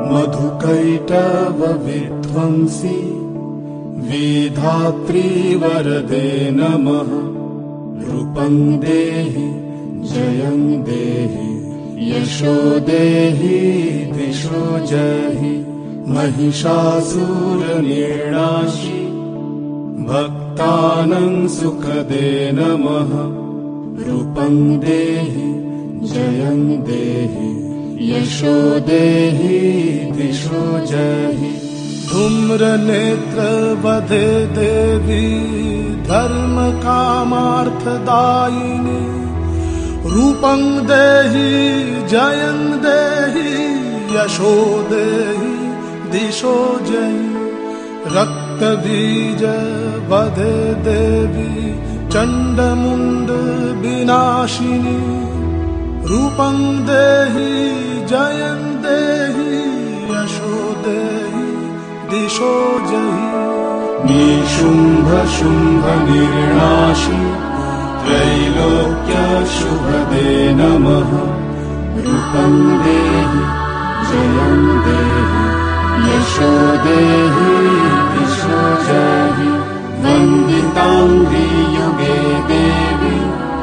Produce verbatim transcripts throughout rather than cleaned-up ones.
मधुकैटव विध्वंसी विधात्री वरदे नमः। रूपं देहि जयं देहि यशो देहि दिशो जहि। महिषासुरनिर्णाशि भक्तानां सुखदे नमः। रूपं देहि जयं देहि यशो देहि दिशो जहि। धूम्रनेत्र वधे देवी धर्म कामार्थदायिनी। रूपं देहि जयं देहि यशो देहि दिशो जहि। रक्तबीज वधे देवी चंडमुंड विनाशिनी। रूपं देहि जयं देहि यशो देहि दिशो जहि। निशुंभ शुंभ निर्णाशि त्रैलोक्य शुभदे नमः। रूपं देहि जयं देहि यशो देहि दिशो जहि। वन्दितांघ्रि युगे देवी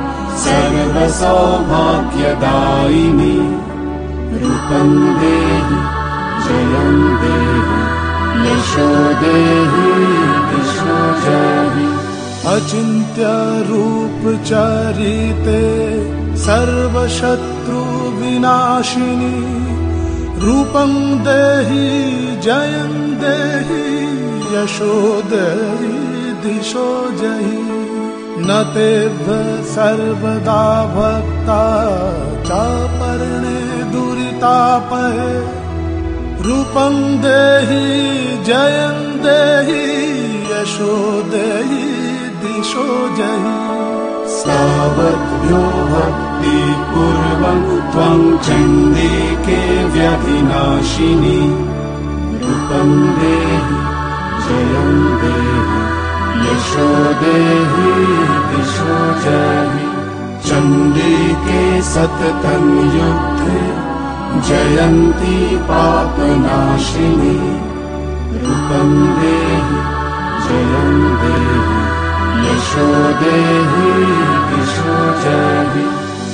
सर्वसौभाग्यदायिनी। रूपं देहि जयं देहि यशो देहि दिशो जहि। अचिन्त्य रूप चरिते सर्वशत्रु विनाशिनी। रूपं देहि जयं देहि यशो देहि दिशो जहि। न तेभ्य सर्वदा भक्ता चापर्णे दुरितापहे। रूपं देहि जयं देहि यशो देहि दिशो जहि। सावद्भ्यो भक्ति पूर्वं त्वं चण्डिके व्याधिनाशिनी। रूपं देहि जयं देहि यशो देहि दिशो जहि। चण्डिके सततं युद्धे जयन्ती पापनाशिनी। रूपं देहि जयं देहि यशो देहि दिशो जहि।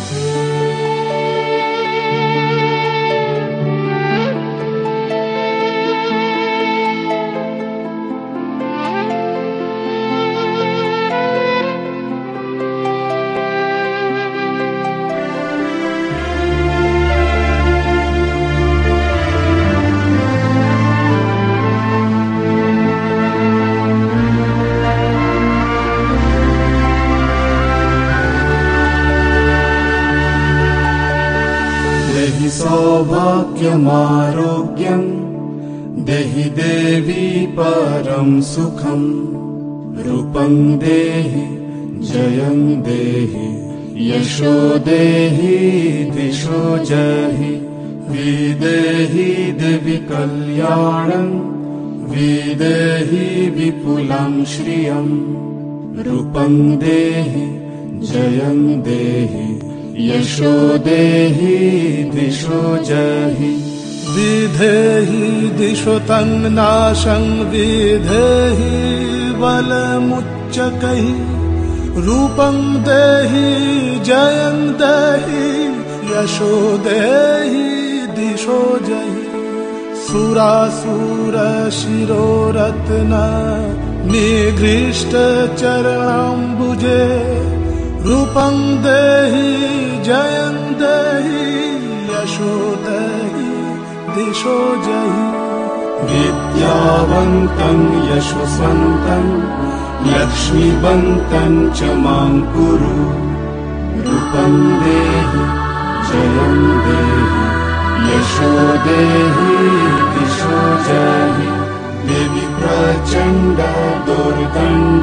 सौभाग्यमारोग्यं देहि देवी परं सुखं। रूपं देहि जयं देहि यशो देहि दिशो जहि। विदेहि देवी कल्याणं विदेहि विपुलं श्रियं। रूपं देहि जयं देहि यशो देहि दिशो जहि। विधेहि दिशो तन्नाशं विधेहि बलमुच्चकैः। रूपं देहि जयं देहि यशो देहि दिशो जहि। सुरासुर शिरोरत्न निघृष्ट चरणाम्बुजे। रूपं देहि जयं देहि यशो देहि दिशो जहि। विद्यावन्तं यशस्वन्तं लक्ष्मीवन्तं च मां कुरु। रूपं देहि जयं देहि यशो देहि दिशो जहि। देवी प्रचण्ड दुर्दण्ड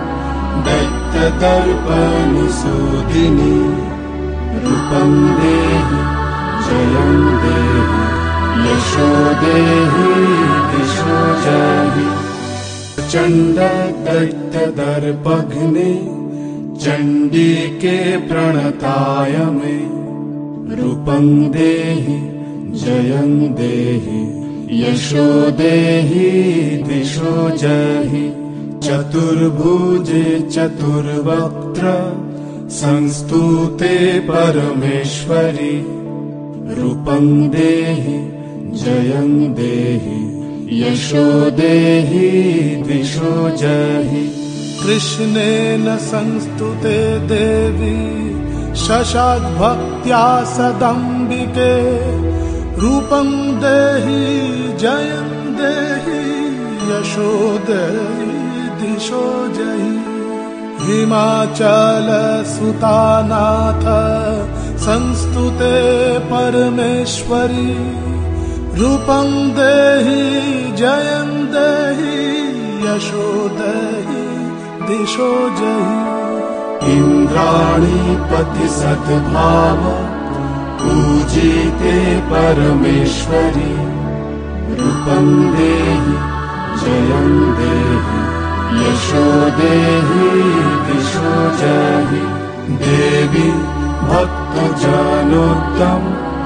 दैत्यदर्पनिसूदिनी। रूपं देहि जयं देहि यशो देहि दिशो जहि। चण्ड दैत्यदर्पघ्ने चण्डिके प्रणताय मे। रूपं देहि जयं देहि यशो देहि दिशो जहि चतुर्भुजे चतुर्वक्त्र संस्तुते परमेश्वरि रूपं देहि जयं देहि यशो देहि दिशो जहि। कृष्णेन संस्तुते देवी शशाद्भक्त्या सदम्बिके रूपं देहि जयं देहि यशो देहि दिशो जहि। हिमाचल सुतानाथ संस्तुते परमेश्वरि रूपं देहि जयं देहि यशो देहि दिशो जहि। इन्द्राणीपति सद्भाव पूजिते परमेश्वरि रूपं देहि जयं देहि यशो देहि दिशो जहि। देवी भक्तजनोत्तम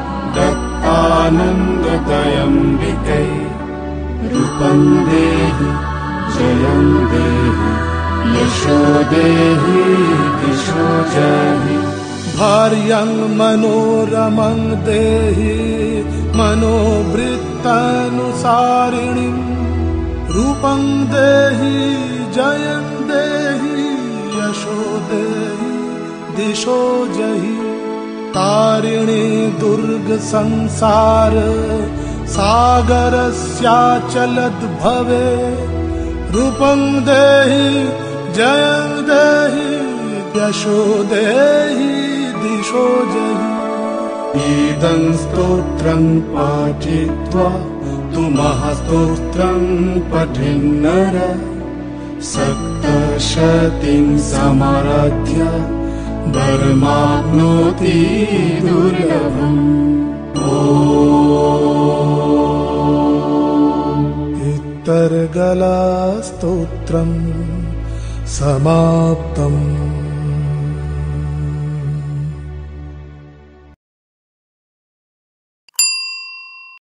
दत्तानन्ददयम्बिकै रूपं देहि जयं देहि यशो देहि दिशो जहि। भार्यं मनोरमं देहि मनोवृत्तानुसारिणीं रूपं देहि जयं देहि यशो देहि दिशो जहि। तारिणी दुर्ग संसार सागरस्याचलद्भवे रूपं देहि जयं देहि यशो देहि दिशो जहि। इदं स्तोत्रं पाठित्वा तु महास्तोत्रं पठेन्नर सप्तशतीं समाराध्य वरमाप्नोति दुर्लभम्। इत्तर्गला स्तोत्रं समाप्तम्।